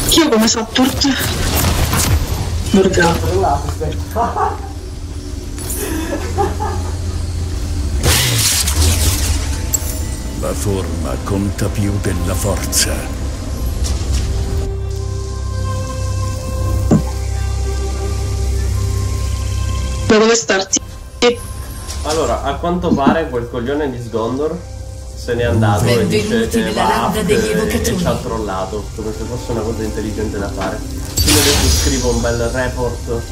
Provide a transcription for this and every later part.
Io come support Morgana. La forma conta più della forza. Da dove starti? Allora, a quanto pare quel coglione di Sgondor se n'è andato e dice che va up e ci ha trollato, come se fosse una cosa intelligente da fare. Quindi adesso scrivo un bel report.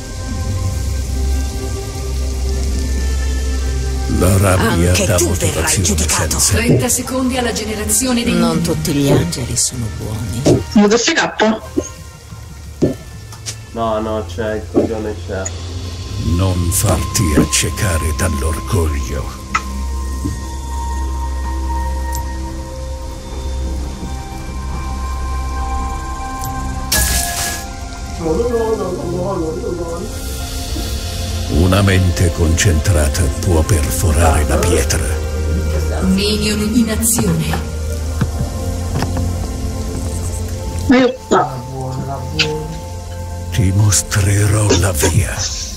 La rabbia Anche dà tu verrai motivazione giudicato. senza. 30 secondi alla generazione dei Non tutti gli angeli sono buoni. MDFK? No, c'è il coglione, c'è. Non farti accecare dall'orgoglio. Una mente concentrata può perforare la pietra. Minion in azione. Ti mostrerò la via.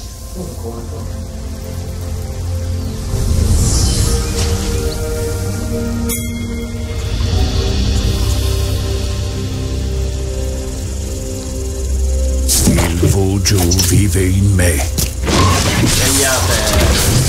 Il Vuju vive in me. Segnate.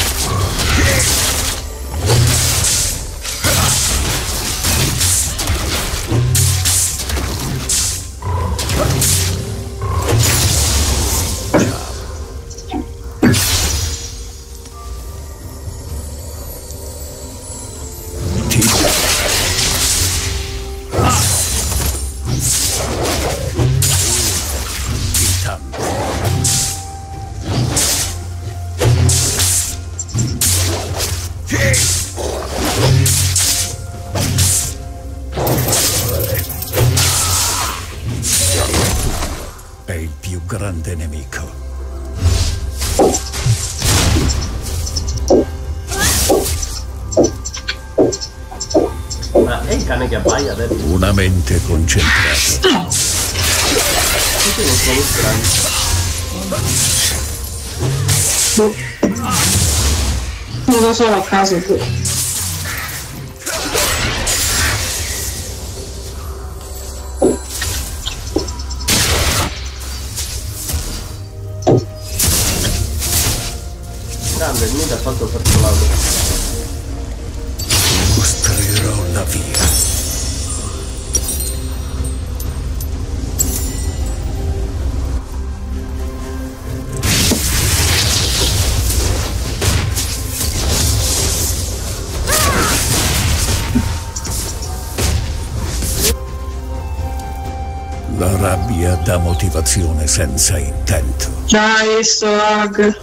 È il più grande nemico. Ma è il cane che abbaia adesso? Una mente concentrata. Tutti non sono strani. Non lo so a caso. Grande, il mid ha fatto per trovarlo. Ti mostrerò la via. La rabbia dà motivazione senza intento. Già hai visto lag.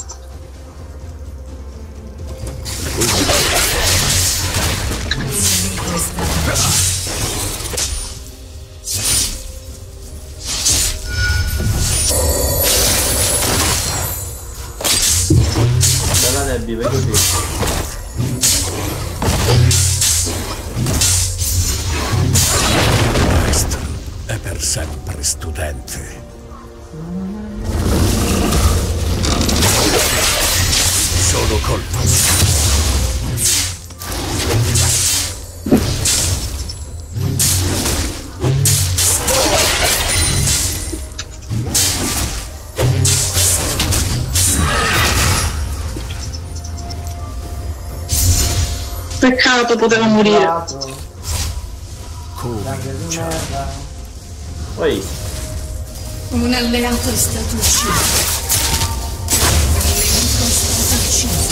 Bella Debbie, vai così. Maestro è per sempre studente. Solo colpo. Peccato, poteva morire. Poi, Un alleato è stato ucciso. Un nemico è stato ucciso.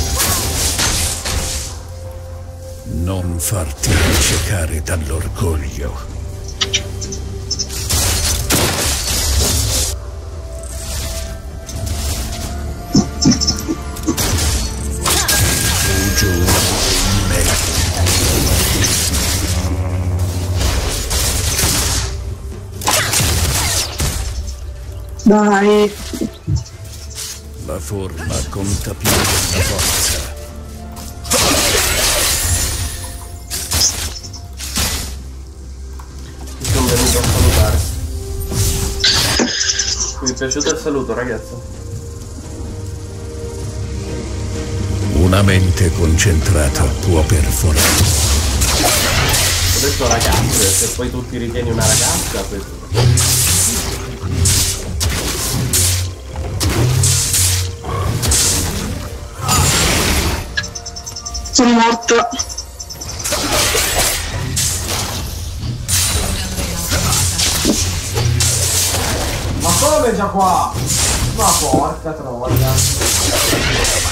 Non farti accecare dall'orgoglio. Vuju in me. Dai. La forma conta più della forza. mi sono venuto a salutare. Mi è piaciuto il saluto, ragazzo. Una mente concentrata può perforare. Ho detto ragazze, se poi tu ti ritieni una ragazza, poi... Sono morta. Ma come già qua? Ma porca troia.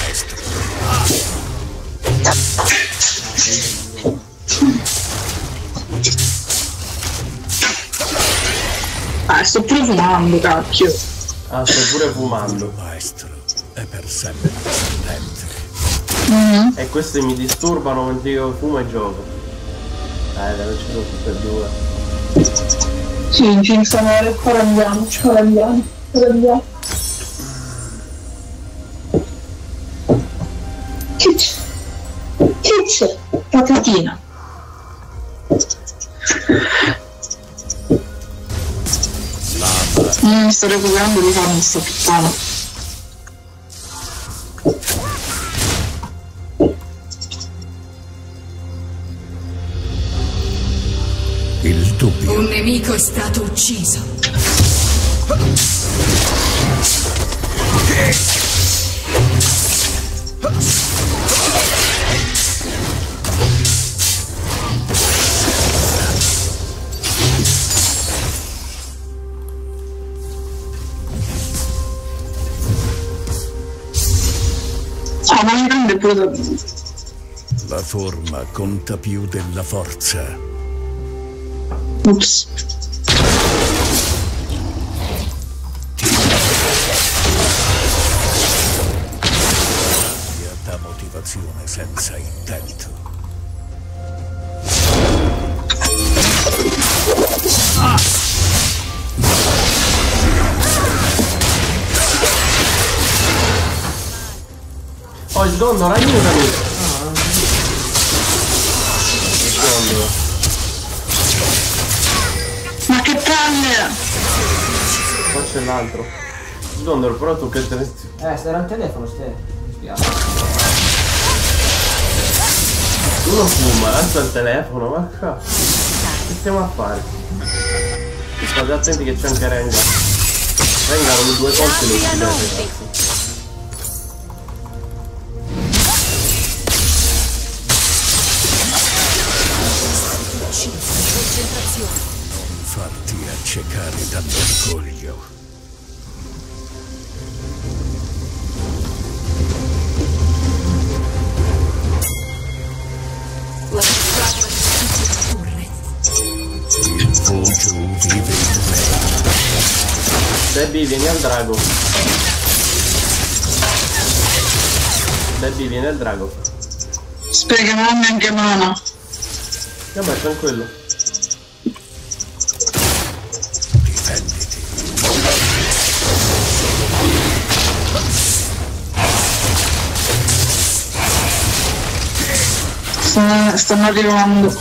Sto pure fumando, cacchio. Ah, sto pure fumando. Il maestro è per sempre presente. E questi mi disturbano mentre io fumo e gioco. Dai, ci sono tutte e due. Sì, ci sta male, ora andiamo. Che c'è? Patatina. Mi sto recuperando di farmi sta puttana. Il dubbio. Un nemico è stato ucciso. Ah, ma mi prende pure da... La forma conta più della forza. Ups. Da motivazione senza intento. Oh, il Gondor, aiutami! Il Gondor. Ma che palle! Qua c'è l'altro. Il Gondor, però tu che te ne stai... Stai al telefono, stai. Mi spiace. Uno fuma, l'altro al telefono, ma qua... Che stiamo a fare? State attenti che c'è anche Rengar. Rengar con 2 colpi lo uccide, ragazzi. Non farti accecare dall'orgoglio. La squadra di torre. Il voggio vive in me. Debbie, vieni al drago. Debbie, vieni al drago. Spero che non ho neanche mana. Vabbè, tranquillo. Difenditi. Stanno arrivando.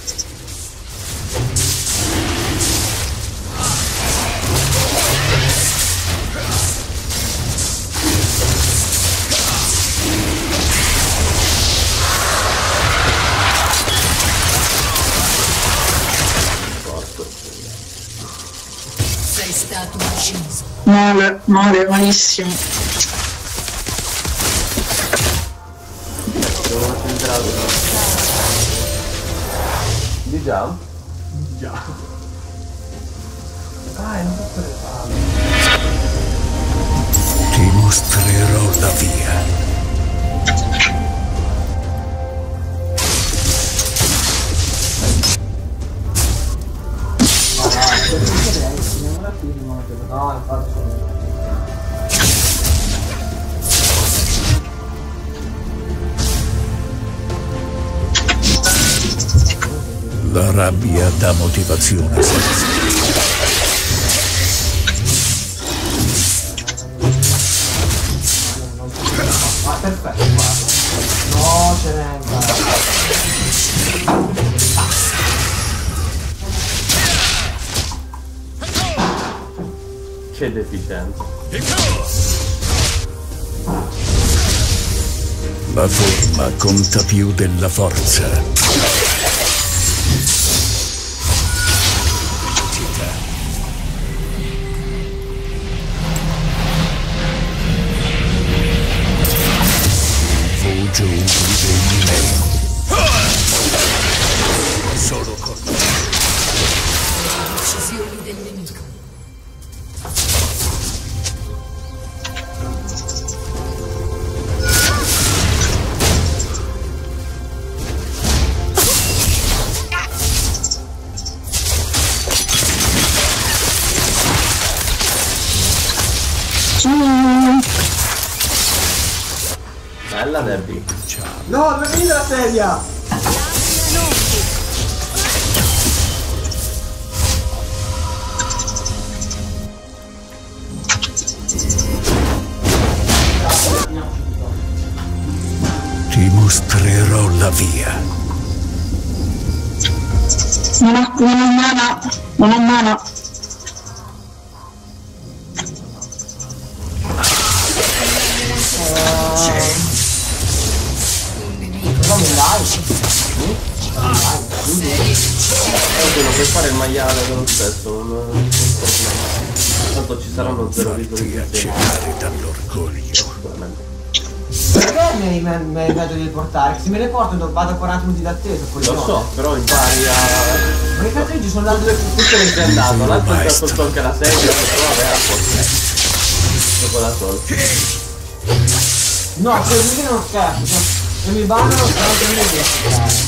Sei stato ucciso. Male, malissimo. Devo mettere il drago. Di già? Già. Dai, non posso farlo. Ti mostrerò la via. No, infatti sono... La rabbia dà motivazione senza. Ah, perfetto, guarda. No, ce n'è ancora. C'è deficienza. La forma conta più della forza. Giù dei miei. Solo con decisioni del nemico. Bella Debbie. No, dove viene la sedia? Ti mostrerò la via. Non ho mana. Non puoi fare il maiale dello stesso, non è un problema. Tanto ci saranno 0 Fatti accecare dall'orgoglio. Perché mi hai dato di portare? Se me le porto vado a 40 minuti d'attesa. Lo so, però impari a... Ma i carteggi sono là dove tutte le sei andato, l'altro ti ha tolto anche la sedia, però vabbè a posto. Dopo la tolto. No, così non scherzo. Se mi bannano, però che mi devi aspettare.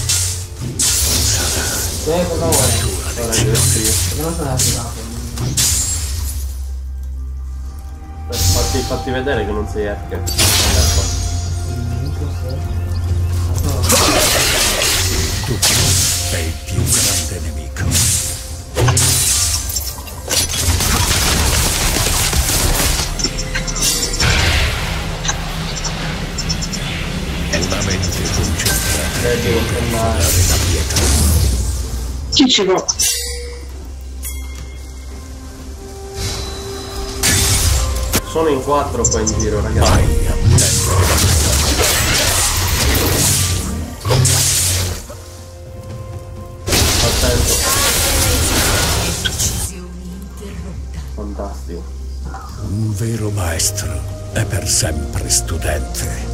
Cosa vuoi? Ora io scrivo. Perché non sono attivato. Fatti vedere che non sei hacker. Tu sei il più grande nemico. Una mente concentrata per dare la pietra. Chi ci va? Sono in 4 qua in giro, ragazzi. Vai a Attento. Decisioni interrotte. Fantastico. Un vero maestro è per sempre studente.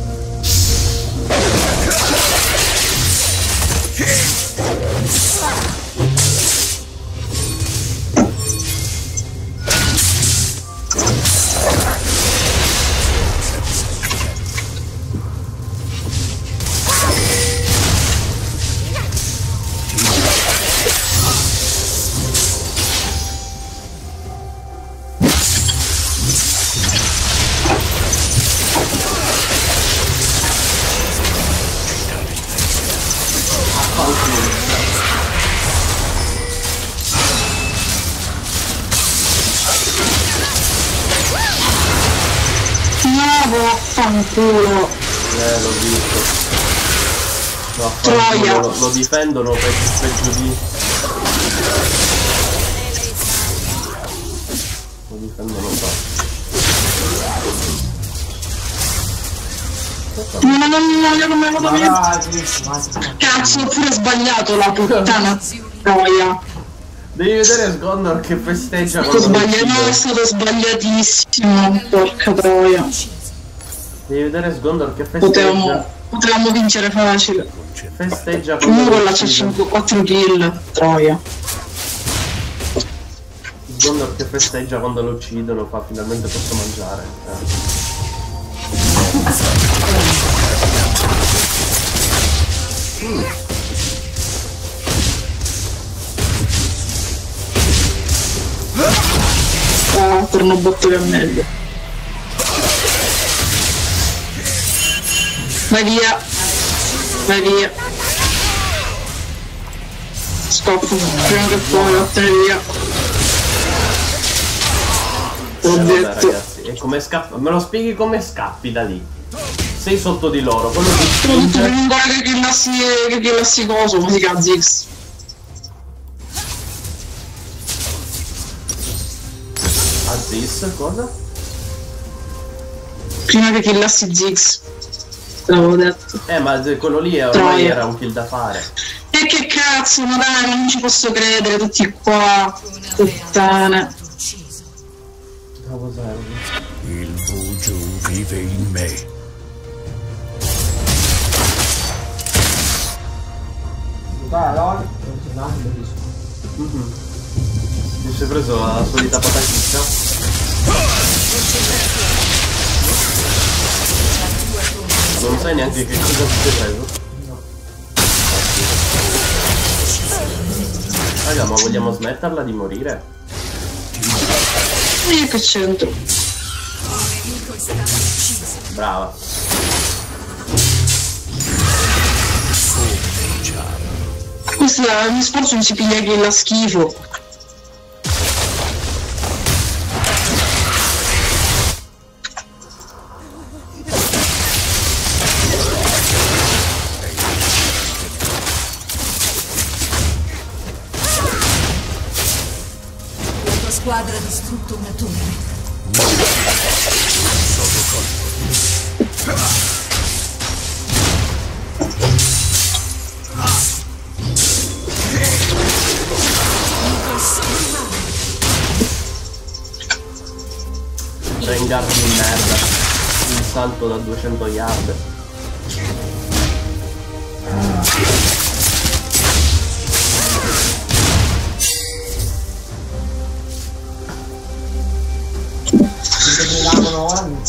Vaffanculo. L'ho visto. Troia. Lo difendono peggio di... Lo difendono qua. Cazzo, ho pure sbagliato la puttana troia. Devi vedere Sgondor che festeggia Ho quando sbagliato, no, è stato sbagliatissimo. Porca troia. Devi vedere Sgondor che festeggia. Potevamo vincere facile. Festeggia Comunque là c'è 5-4 kill, troia. Sgondor che festeggia quando lo uccidono, fa finalmente posso mangiare. Per una botta che è meglio. Vai via. Vai via. Scoppo. Prima che poi vattene via. L'ho detto. Ragazzi, e come scappa? Me lo spieghi come scappi da lì? Sei sotto di loro, quello ti Sono tutto spinge. lungo che killassi coso, come si chiama Ziggs. Aziz, cosa? Prima che killassi Ziggs. L'avevo detto. Ma quello lì ormai era un kill da fare. E che cazzo, ma dai, non ci posso credere, tutti qua. Puttane. Il Buju vive in me. Dai, LOL. Mi sei preso la solita patacchiccia? Non sai neanche che cosa ti sei preso? No. Raga, ma vogliamo smetterla di morire? Io che c'entro? Brava. Questo mi sforzo non si piglia che la schifo. La tua squadra ha distrutto una torre. Rengar di merda. Il salto da 200 yard. Se mi lavano ora mi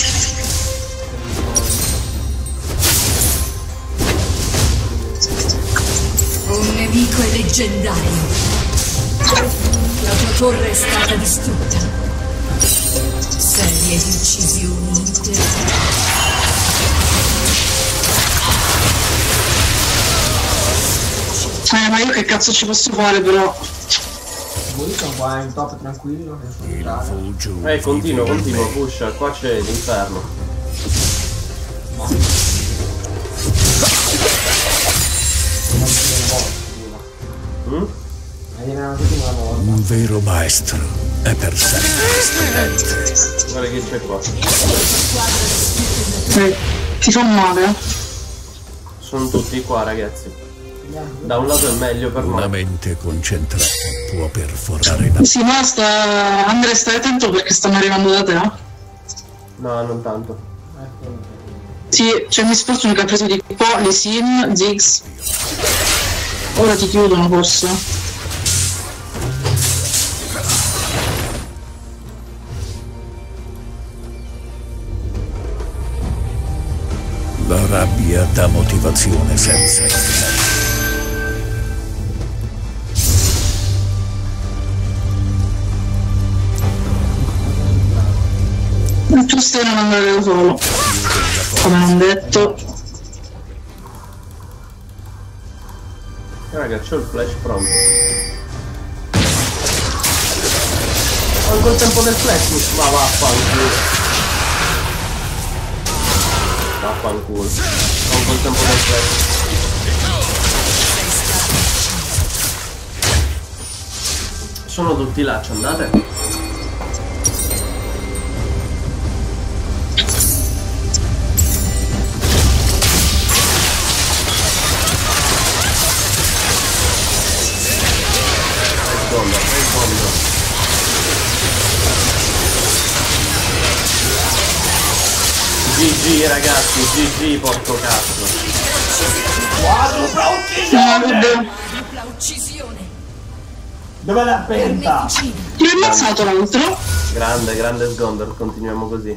Un nemico è leggendario. La tua torre è stata distrutta. Serie di uccisioni intere. Ma io che cazzo ci posso fare però? voi sono qua in top tranquillo. Che sono Il bravo. Buju Continua, vive in me. pusha, qua c'è l'inferno. Un vero maestro è per sempre studente. Guarda che c'è qua. Ti fa male? Sono tutti qua, ragazzi. Da un lato è meglio per Una me. mente concentrata può perforare la Sì, ma Andrea, stai attento perché stanno arrivando da te, eh? No, non tanto. Sì, cioè mi sforzo che ha preso di qua le sim, Ziggs. Ora ti chiudono forse. La rabbia dà motivazione senza effetto. Tu stai non andare da solo. Come non detto. Raga, c'ho il flash pronto. Ho ancora il tempo del flash, ma vaffanculo. Vaffanculo. Ho ancora il tempo del flash. Sono tutti là, ci andate? GG ragazzi, GG porco cazzo. Quadrupla uccisione! Dupla uccisione. Dov'è la penta? Ti ho ammazzato l'altro? Grande, grande Sgondor, continuiamo così.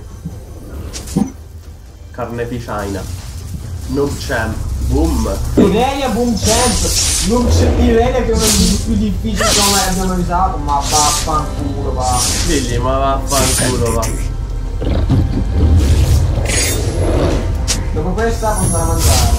Carneficina. Noob champ. Boom. Irelia Boom Champ. Irelia che è uno dei più difficili che mai abbiamo usato. Ma vaffanculo va. Digli, ma vaffanculo va. Dopo questa posso andare a mangiare.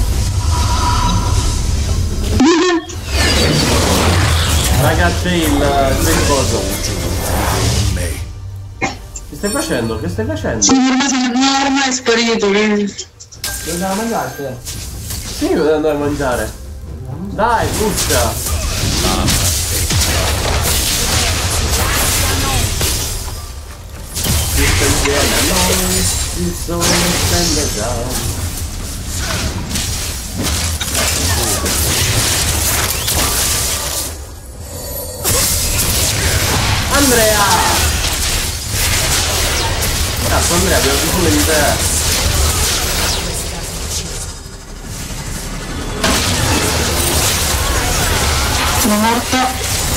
Ragazzi, il coso. In me. Che stai facendo? Che stai facendo? Sì, ormai è sparito. Devi andare a mangiare te? Sì, devo andare a mangiare. Dai, pusha. sole scende già. Andrea! Cazzo Andrea, abbiamo bisogno di te. Sono morta.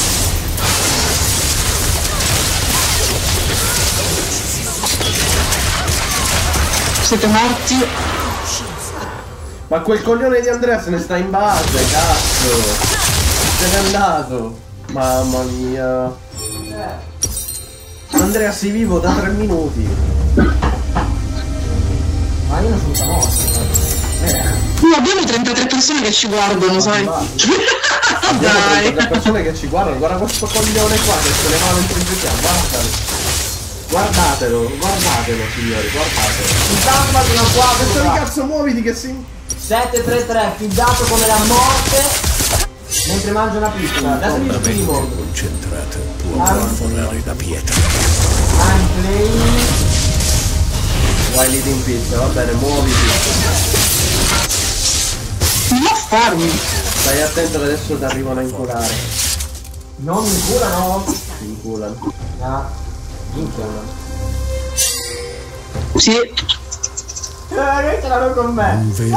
Siete morti? Ma quel coglione di Andrea se ne sta in base, cazzo! Se n'è andato! Mamma mia! Andrea sei vivo da 3 minuti! Ma io non sono morto. Abbiamo 33 persone che ci guardano, sai? Abbiamo Dai. 30 persone che ci guardano, guarda questo coglione qua che se ne va mentre giochiamo, guardalo! Guardatelo, guardatelo signori, guardatelo! Intanto sono qua, Questo di cazzo muoviti che si... 733, fidato come la morte mentre mangia una pizza. Adesso mi La mente scrivo. concentrata può perforare la pietra. I'm playing. Vai lì in pizza, va bene, muoviti! Non farmi. Stai attento che adesso ti arrivano a inculare. Non mi curano. Ti inculano. Ah, minchia. Sì. Che ce l'hanno con me. Un vero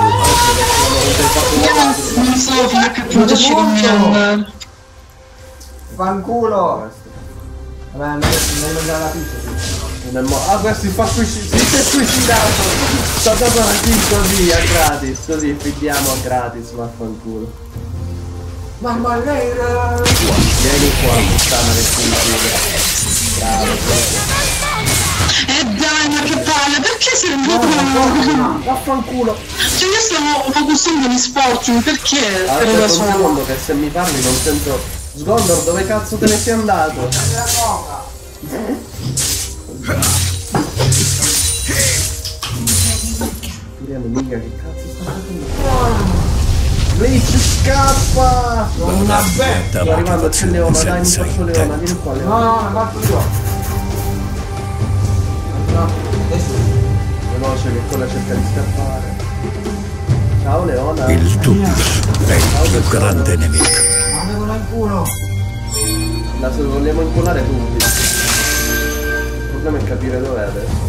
Io non so fino a che punto ci conviene. Fanculo. Vabbè, mi mangiare la pizza. Ah, questo si fa suicidato! Si è suicidato! Sta dato una kill così, a gratis, così fidiamo a gratis, vaffanculo. Mamma nera. Vieni qua, puttana che suicida. Bravo, Dai, ma che palle, perché sei venuto? vaffanculo! Cioè io stavo focusando gli sport, perché ero da Aspetta un sola? secondo che se mi parli non sento... Sgondor, dove cazzo te ne sei andato? Tiriamo mica, che cazzo sta facendo? Bleach scappa! Sono una Sto arrivando, c'è Leona, dai, mi faccio Leona, vieni qua Leona. No, no, ma fatto io. No, adesso. Veloce che quella cerca di scappare. Ciao Leona. Il dubbio è il più grande nemico. Avevo in culo. La vogliamo incolare tutti. Il problema è capire dov'è adesso.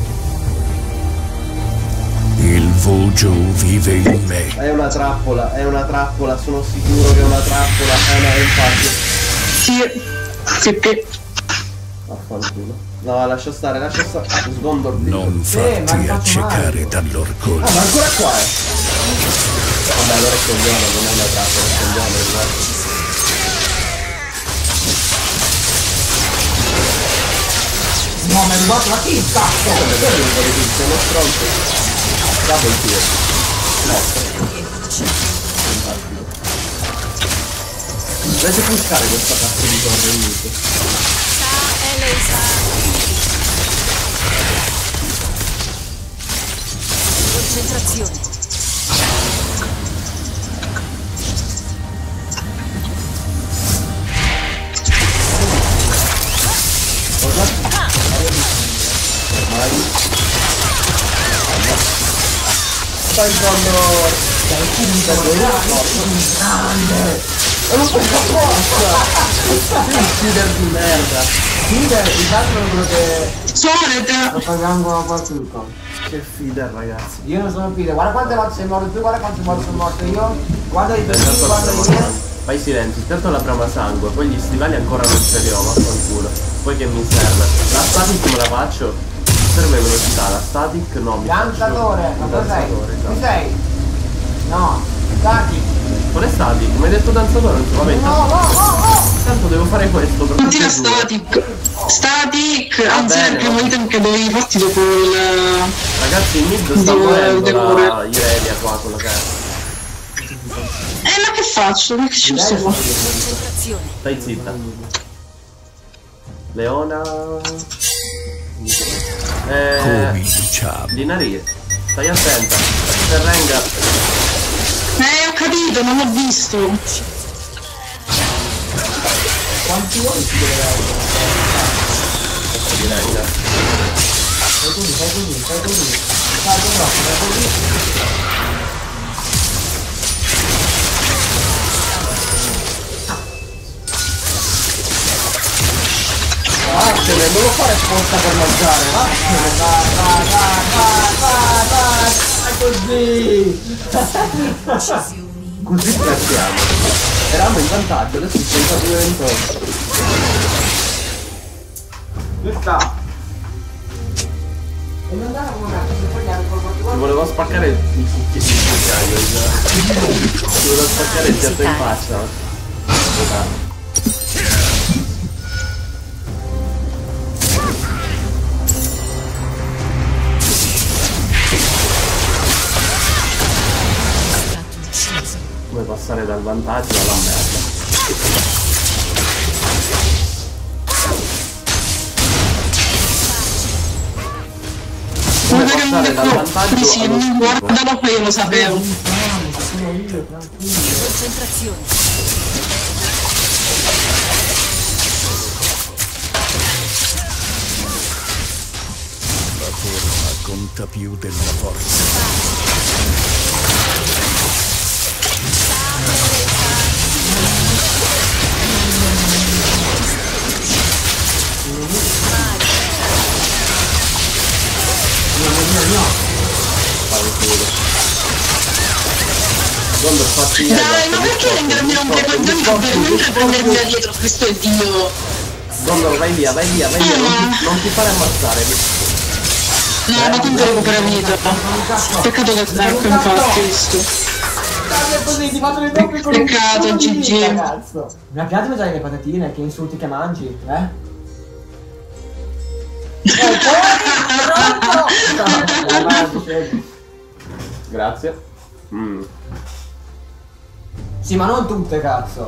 Il voodoo vive in me. È una trappola, sono sicuro che è una trappola, infatti. Sì, sì. Affanculo. No, lascia stare. Sgondor. Non farti accecare dall'orgoglio. Ah, ma ancora qua è. Vabbè, allora è coglione, non è una trappola, è coglione, guarda. No, mi è arrivato la pizza! Siamo stronzi. Double kill. Dovete pushare questa cazzo di torre inizio. Concentrazione. Stai Sgondor! E non puoi fare forza! Sei feeder di merda! Feeder, intanto è quello che Solete! lo pagando a qualcuno. Che feeder ragazzi! Io non sono feeder, guarda quante volte sei morto tu, guarda quante volte sono morto io. Guarda i tuoi, guarda i miei. Fai silenzio, intanto la prima sangue, poi gli stivali ancora non ce li ho, vaffanculo. Poi che mi serve? La static me la faccio? Serve velocità, la static no, mi Danzatore, ma dove sei? esatto. Chi sei? No, static. Qual è static? Mi hai detto danzatore, non so, vabbè, tanto devo fare questo per Continua tutti e due. static. Static, anzi bene, è il primo va. item che dovevi farti dopo il... Ragazzi in mid sta morendo la Irelia qua, quello che è. ma che faccio? Ma che ci posso fare? Concentrazione. Stai zitta. Leona. Cominciamo. Linari, stai attenta. Terrenga. Ho capito, non l'ho visto. Quanti vuoi si deve dare? Terrenga. Fai così. Salgo troppo, è così. Vattene, non lo fare apposta per mangiare. Vattene, vai così. Così piacciamo. Eravamo in vantaggio, adesso si senta 2-28. Dove sta? E non andava come cazzo, se poi anche Ti volevo spaccare il cucchiaio già. Ti volevo spaccare il piatto in faccia. Come passare dal vantaggio alla merda. Come passare dal vantaggio allo schifo. Guardalo qui, io lo sapevo. Concentrazione. La forma conta più della forza. Gondor fatti Dai, ma perché rendermi rompere i coglioni mentre prendermi da dietro? Questo è Dio. Gondor, vai via, non ti fare ammazzare. No, ma tanto recupera vita. Peccato che ecco infatti visto. È così, ti faccio le doppie con Peccato, GG. Cazzo. Mi ha piaciuto mangiare le patatine, che insulti che mangi, eh? Grazie. Sì, ma non tutte, cazzo.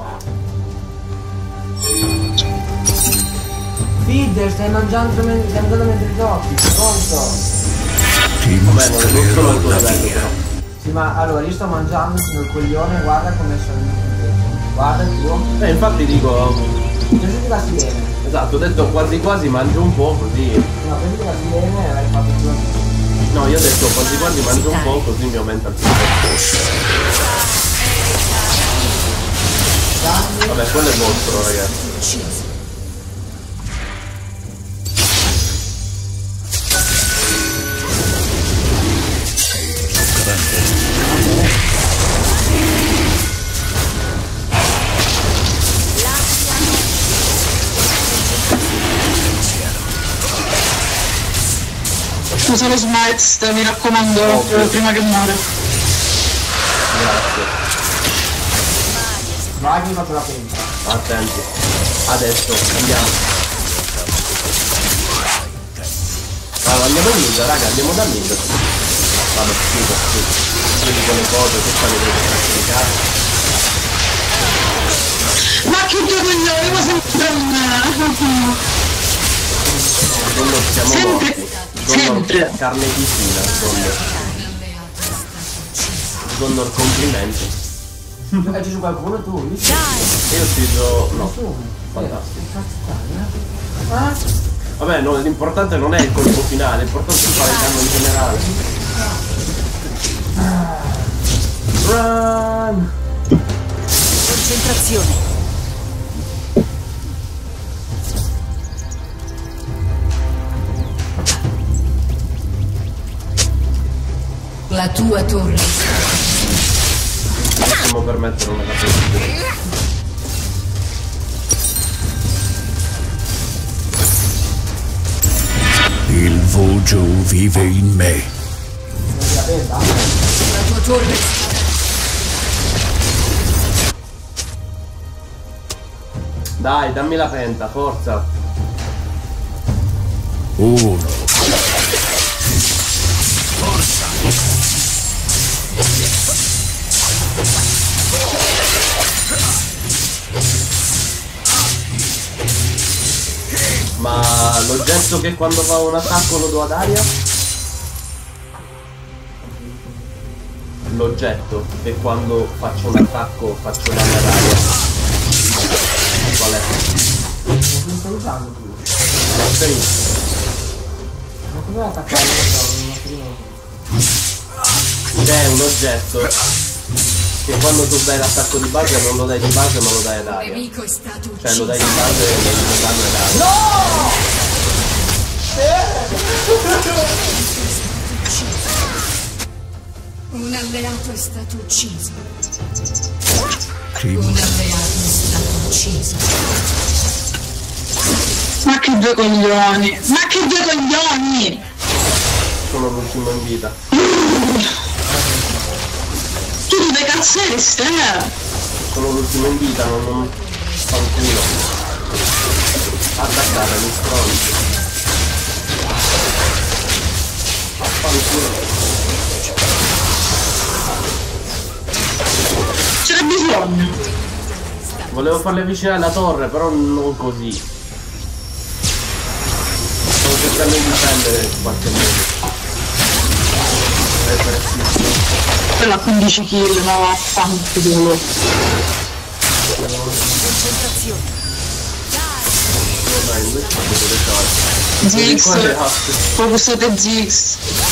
Feeder, stai mangiando mentre giochi, pronto? Ti Vabbè, non solo il tuo mostrerò la livello via. però. Sì, ma allora io sto mangiando, sono il coglione, guarda come sono invece. Guarda il tuo. Infatti dico. Prenditi la sirene. Esatto, ho detto quasi quasi mangio un po' così. No, prenditi la sirene e avrai fatto due. No, io ho detto quasi quasi mangio un po' così mi aumenta il tempo. Vabbè, quello è il mostro, ragazzi. Usa lo smite, mi raccomando, prima che muore. Grazie. Vai che mi faccio la pentola. Attenti. Adesso andiamo. Allora, andiamo in mid, raga, andiamo da mid. Vabbè, schifo, schifo. Io dico le cose, che fai vedere che cazzo di cazzo. Ma che due coglioni, ma sempre un... Gondor siamo Sempre, morti. sempre. Gondor carne di fila, Gondor. Gondor complimenti. Hai ucciso qualcuno tu? Io sì. Io ho ucciso... no, Nessuno. fantastico. Che cazzo fai, Vabbè, no, l'importante non è il colpo finale, l'importante è fare il danno in generale. Run! Concentrazione. La tua torre. Possiamo permettere una capacità. Il vojo vive in me. non La tua torre. Dai, dammi la penta, forza. 1. Ma l'oggetto che quando fa un attacco lo do ad aria? L'oggetto che quando faccio un attacco faccio danno ad aria. Qual è? Non stai usando più. Benissimo. Ma come attaccare? C'è un oggetto che quando tu dai l'attacco di base non lo dai di base ma lo dai ad aria. Cioè lo dai di base e lo danno ad aria. No! Un alleato è stato ucciso. Primo. Un alleato è stato ucciso. Ma che due coglioni! Ma che due coglioni! Sono l'ultimo in vita. Tu dove cazzo eri, ste? Sono l'ultimo in vita, non fanculo. Attaccate, mi stronzi. Affanculo. C'era bisogno! Volevo farle vicine alla torre, però non così. Sto cercando di difendere in qualche modo. Quella a 15 kill, ma vaffanculo. Concentrazione. Dai, invece potete fare. Ziggs, focusate Ziggs.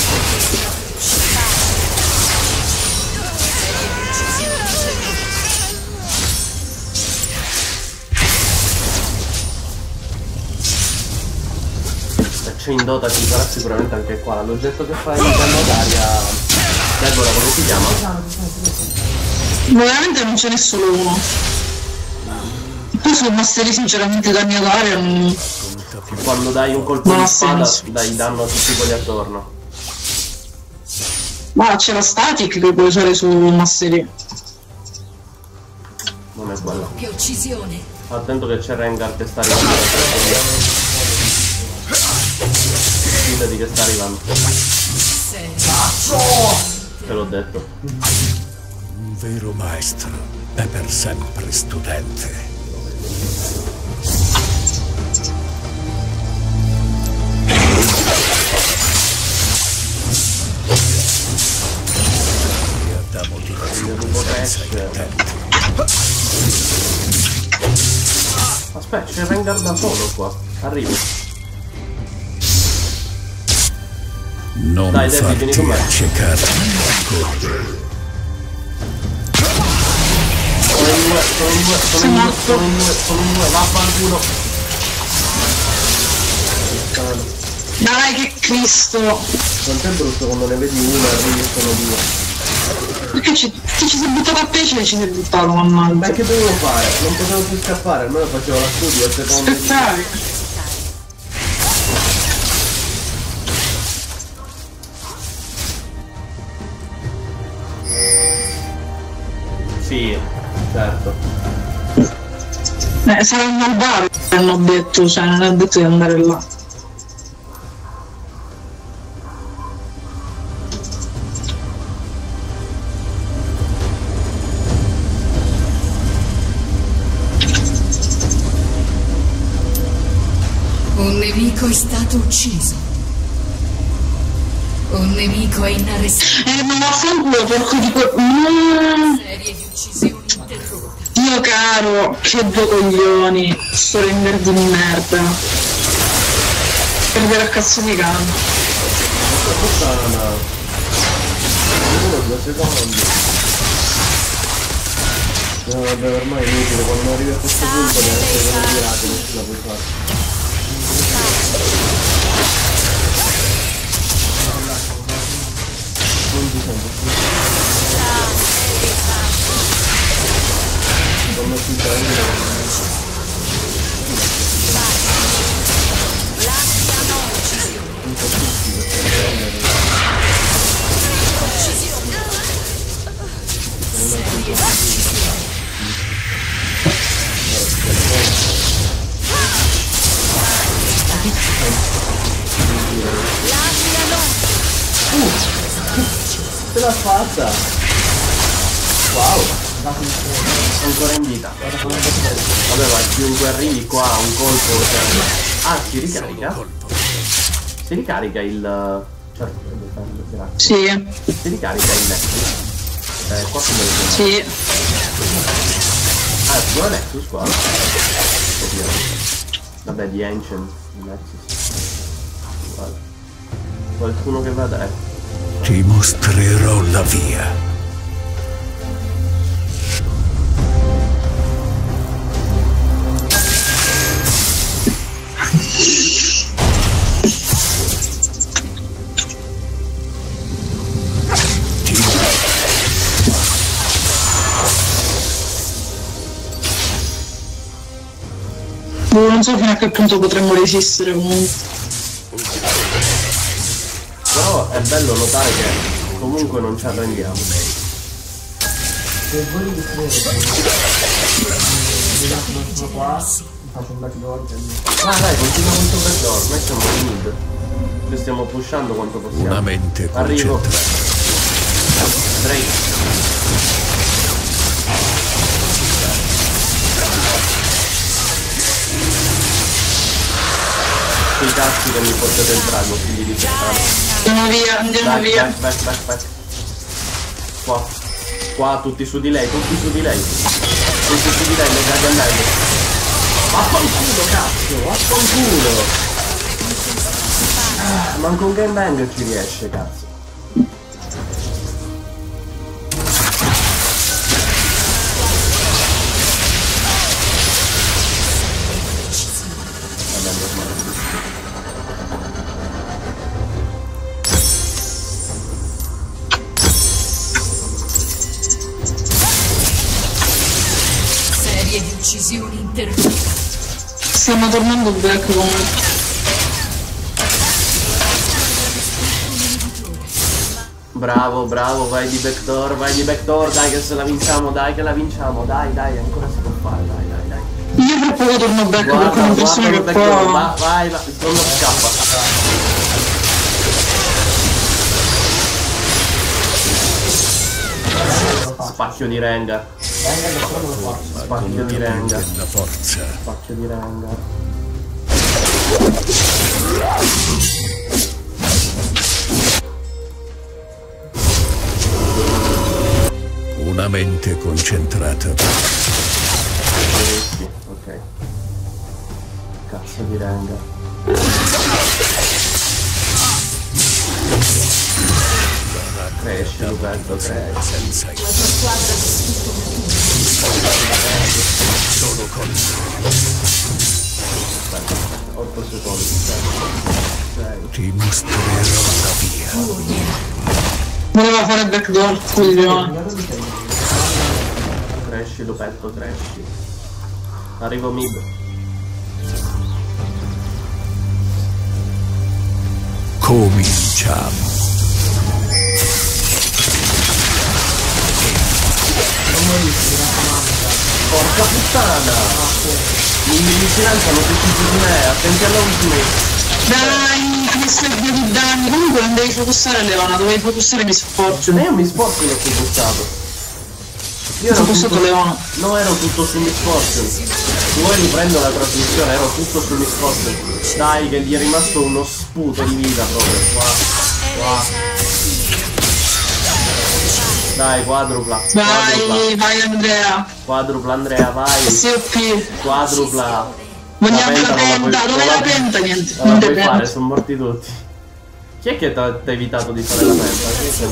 C'è in Dota ci sarà sicuramente anche qua. L'oggetto che fa il danno d'aria. Deborah, come si chiama? Veramente non ce n'è solo uno. Tu sul Mastery sinceramente danni ad aria non... Quando dai un colpo Non di ha spada senso. dai danno a tutti quelli attorno. Ma c'è la static che puoi usare sul Mastery. Non è quello. Che uccisione. Attento che c'è Rengar che sta arrivando. Fidati che sta arrivando. Te l'ho detto. Un vero maestro è per sempre studente. E da motivazione senza intenti. Aspetta, c'è Rengar da solo qua. Arrivo. Non Dai, Debbie, vieni con farti me. accecare. Sono in due, vaffanculo. Dai che Cristo! Quanto è brutto quando ne vedi uno e arrivi e sono due. Perché ci sei buttato a pesce e ci sei buttato, mannaggia. Ma che dovevo fare? Non potevo più scappare, almeno facevo la studio a seconda. Aspettavi. Sì, certo. Saranno al bar, hanno detto, cioè non ha detto di andare là. Un nemico è stato ucciso. Un nemico è inarrestabile. Ma vaffanculo, porco di Serie di uccisioni interrotte. Dio caro, che due coglioni. Sto render di merda. Perdere a cazzo di cane. Puttana. Uno, 2 secondi. No, vabbè, ormai è inutile, quando arrivi a questo punto neanche con i pirati non ce la puoi fare. Non ti sento più. Quando si prende. Ce l'ha fatta! Wow! Ancora in vita. Vabbè, ma chiunque arrivi qua a un colpo. Ah, si ricarica? Si ricarica il. Certo, grazie. Sì, Si ricarica il Nexus. Qua come lo vedo? sì. Ah, è pure Nexus qua. Oddio. Vabbè, di Ancient. Nexus. Guarda. Qualcuno che vada, ecco. Ti mostrerò la via. Non so fino a che punto potremmo resistere comunque. Però è bello notare che comunque non ci arrendiamo. Se voi vi credete qua, faccio un backdoor. Ah dai, continua con il tuo backdoor, noi siamo in mid. Ci stiamo pushando quanto possiamo. Una mente Arrivo. concentrata. Drake. I cazzi che mi potete entrare, figli di puttana. Andiamo via. Vai. Qua, tutti su di lei, Tutti su di lei, legati al meglio. Vaffanculo, cazzo, vaffanculo. Manco un gangbang ci riesce, cazzo. Serie di uccisioni interrotte. Stiamo tornando back comunque. Bravo, vai di backdoor, dai che se la vinciamo, dai, ancora si può fare, dai. Io fra poco torno back perché una persona che backdoor, qua... vai, non scappa. Spacchio di Rengar. Spacchio di Rengar. La forza. Spacchio di Rengar. Una mente concentrata. Ok. Cazzo di Rengar. Cresci, Roberto, cresci. Senza La tua squadra ha solo con 8 secondi. 6. ti mostrerò la via. Voleva fare backdoor, coglione. Cresci, Lupetto, cresci. Arrivo mid. Cominciamo. Porca puttana! In vicinanza hanno tutti su di me, attenti all'ultimate. Dai, che stai di danni. Comunque non devi focussare Leona, dovevi focussare mi sforzo. Io mi sforzo e l'ho focussato. Io ero focussato Leona. No, ero tutto su Miss Fortune. Se vuoi riprendo la trasmissione, ero tutto su Miss Fortune. Dai, che gli è rimasto uno sputo di vita proprio. Qua. Dai, quadrupla. Vai Andrea. Quadrupla Andrea, vai. COP. Quadrupla. Vogliamo la penta, dove la penta? Niente. Non puoi fare, sono morti tutti. Chi è che ti ha evitato di fare la penta?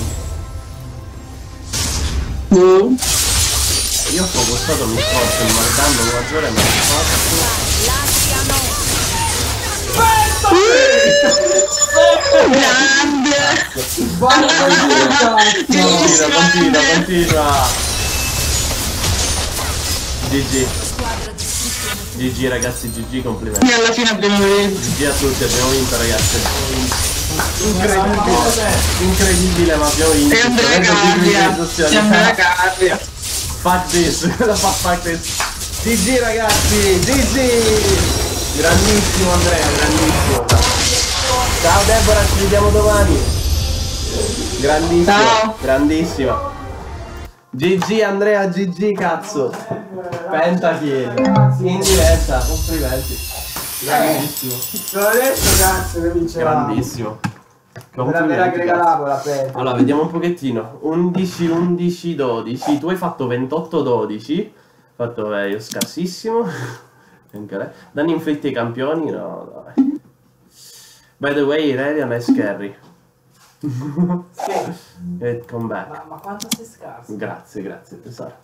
Io ho focussato mi sforzo, ma il danno maggiore mi ha fatto. Grande! Continua! GG ragazzi, GG, complimenti. E alla fine abbiamo vinto. GG a tutti, abbiamo vinto ragazzi. Incredibile, ma abbiamo vinto. E Andrea Gabbia. Fuck this, fuck this. GG ragazzi, GG! Grandissimo Andrea, grandissimo. Ciao Deborah, ci vediamo domani. Grandissimo, ciao. Grandissima. GG Andrea, GG cazzo. Pentakill. In diretta, complimenti. Grandissimo. Te l'ho detto cazzo che vincevamo. Grandissimo. Verrà che regalavo la pelle. Allora, vediamo un pochettino. 11, 11, 12. Tu hai fatto 28, 12. Fatto io scarsissimo. Anche lei. Danni inflitti ai campioni? No, dai. By the way, Irelia nice carry. E come back. Ma quanto sei scarso? Grazie tesoro.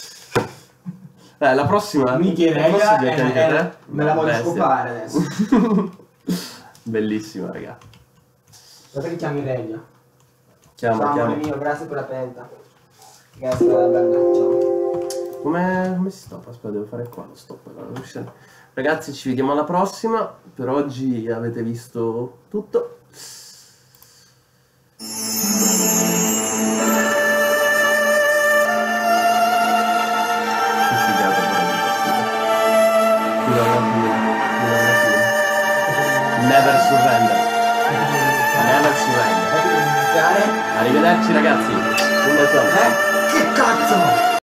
La prossima. Mi chiede me la voglio Bestia. scopare adesso. Bellissima, raga. Guarda che chiami Relia. Chiama. Amore mio, grazie per la penta. Grazie per la bella. Come si stoppa? Aspetta, devo fare qua lo stop. Ragazzi, ci vediamo alla prossima. Per oggi avete visto tutto. Never surrender. Never surrender. Arrivederci ragazzi. Un bacione. Che cazzo!